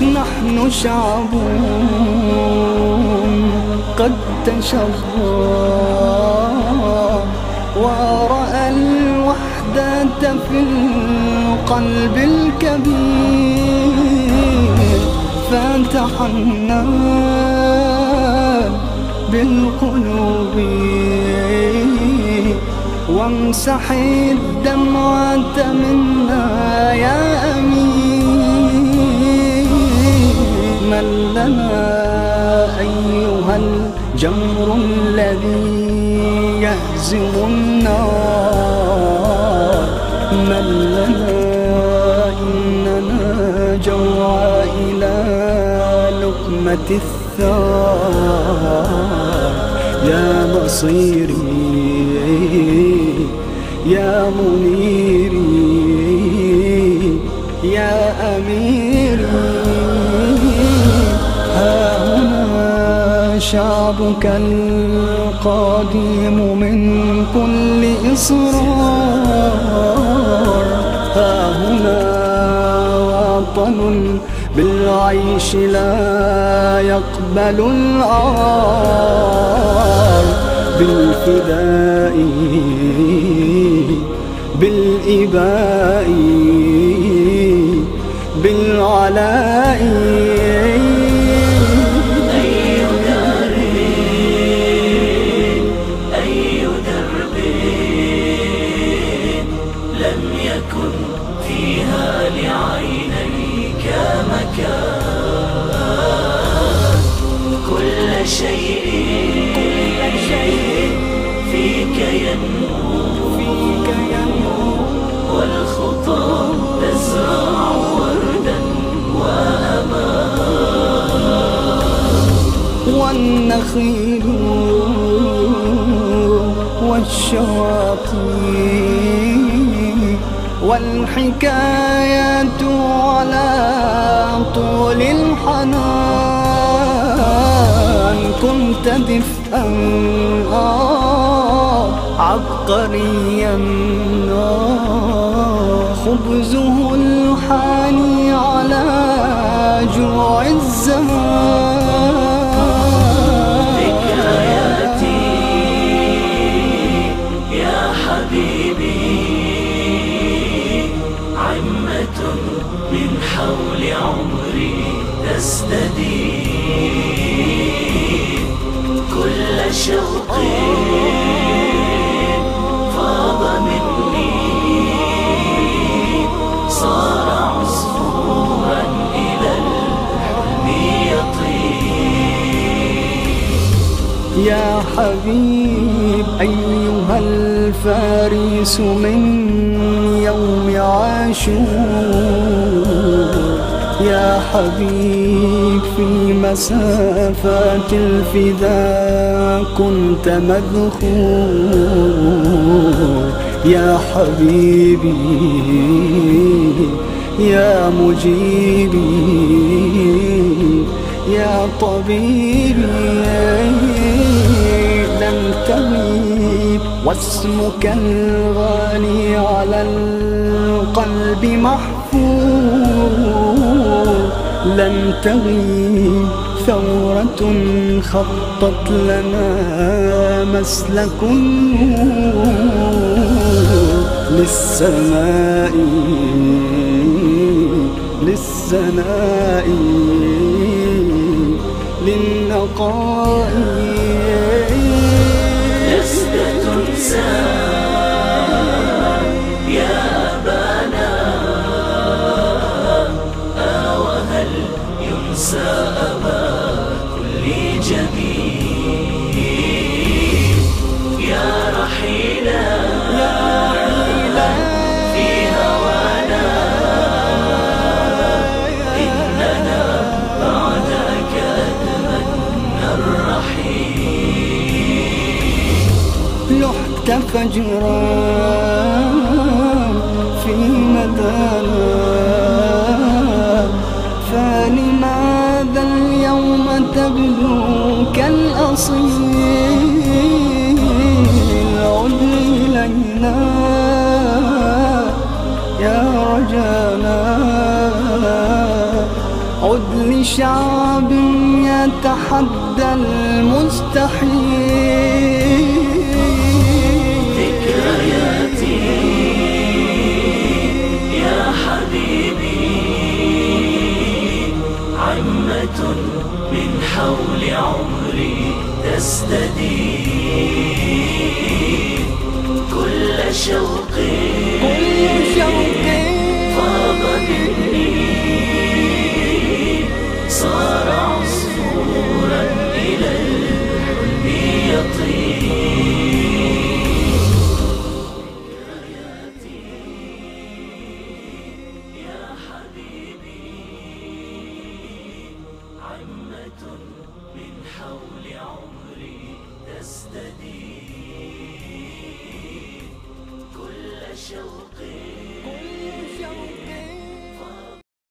نحن شعب قد تشظى ورأى الوحدة في القلب الكبير، فتحنى بالقلوب وامسح الدمعة منا يا أمين. من لنا أيها الجمر الذي يهزم النار، من لنا إننا جوعى إلى لقمة الثار. يا بصيري يا منيري يا أميري، ها هنا شعبك القادم من كل إصرار، ها هنا وطن بالعيش لا يقبل العار، بالفداء بالإباء بالعلاء. أي دار أي درب لم يكن فيها لعينيك مكان، كل شيء فيك ينمو والخطى تزرع وردا وأمان، والنخيل والشواطئ والحكايات على طول الحنان. كنت دفئا عبقريا خبزه الحاني على جوع الزمان. ذكرياتي يا حبيبي عمة من حول عمري تستدير، كل شوق فاض مني صار عصفورا إلى الحلم يطير. يا حبيب أيها الفارس من يوم عاشور، يا حبيب في مسافات الفداء كنت مذخور. يا حبيبي يا مجيبي يا طبيبي، لن تغيب واسمك الغالي على القلب محفور. لن تغيب ثورة خطت لنا مسلك للسماء للسناء للنقاء. لست تنسى يا أبانا، وهل ينسى أبا كل جميل؟ يا رحيلا في هوانا إننا بعدك أتمنى الرحيل. لحت فجرا في مدانا، فلماذا اليوم تبدو كالأصيل؟ عد إلينا يا رجانا عد لشعب يتحدى المستحيل. ذكرياتي يا حبيبي عمة من حول عمري تستدير. كل شوقي فاض مني صار عصفورا إلى الحلم يطير. ذكرياتي يا حبيبي عمة من حول عمري تستدير. كل شوقي